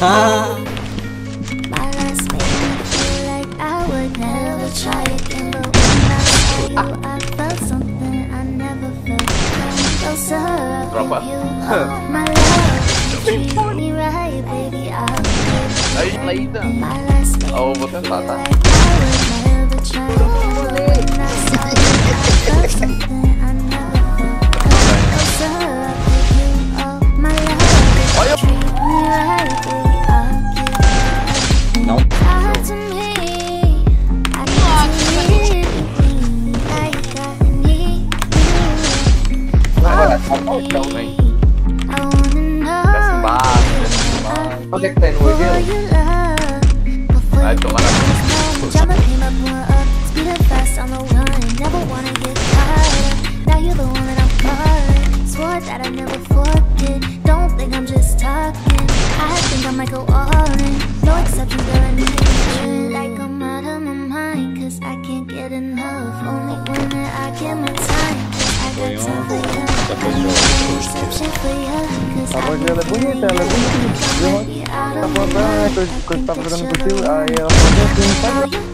Tropa. Aí, eu vou tentar, tá? Olha. Não. Então, vem. Desce embaixo, onde é que tá indo o vídeo? Vai tomar na a voz dela é bonita, ela é bonita. Tá falando, coisa que tava fazendo possível, aí ela falou assim,